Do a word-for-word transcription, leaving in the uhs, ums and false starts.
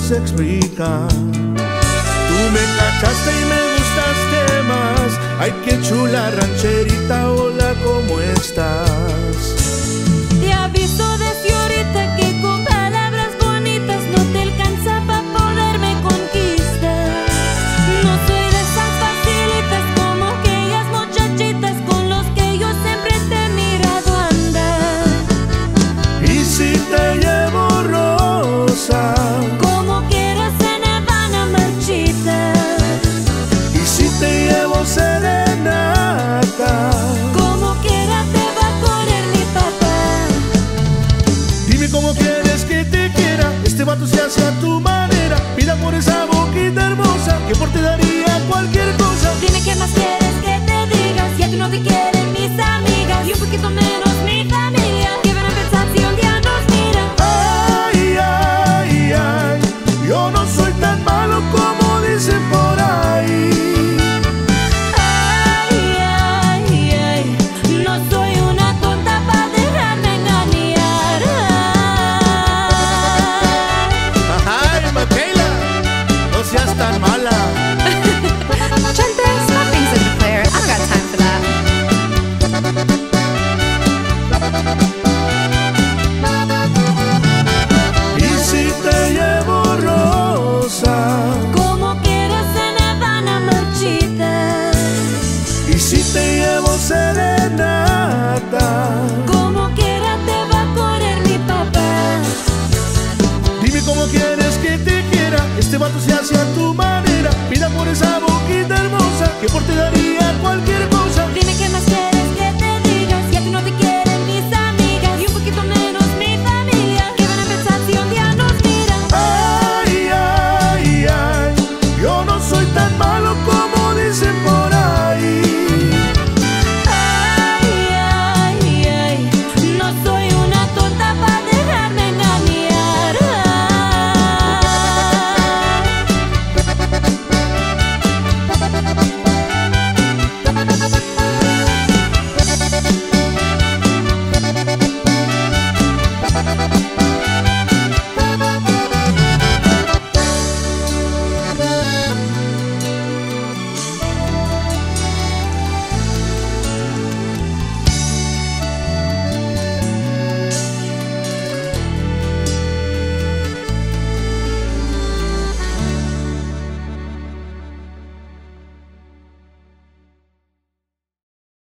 sé explicar. Tú me cachaste y me gustaste más. Ay, qué chula rancherita, hola, ¿cómo estás? Te aviso desde ahorita que con palabras bonitas no te alcanza para poderme conquistar. No soy de esas facilitas como aquellas muchachitas con los que yo siempre te he mirado andar. Y si te llevo rosa, como quieras en Habana marchita. y si te llevo serenata, como quiera te va a correr mi papá. dime cómo quieres que te quiera. Este vato se hace a tu manera. Pida por esa boquita hermosa que por te daría cualquier cosa. Dime qué más quieres que te diga. Si a ti no te quieren mis amigas y un poquito menos mi familia, ¿qué van a pensar si un día nos miran? Ay, ay, ay, yo no soy tan malo como dicen por ahí. Ay, ay, ay, no soy una tonta para dejarme engañar. Ay, Michaela, no seas tan mala. Chente, stop being such a player. I've got time for that. Y si te llevo rosa, como quieras en Habana marchita. y si te llevo serenata, como quiera te va a correr mi papá. dime cómo quieres que te quiera. Este vato se hace a tu manera.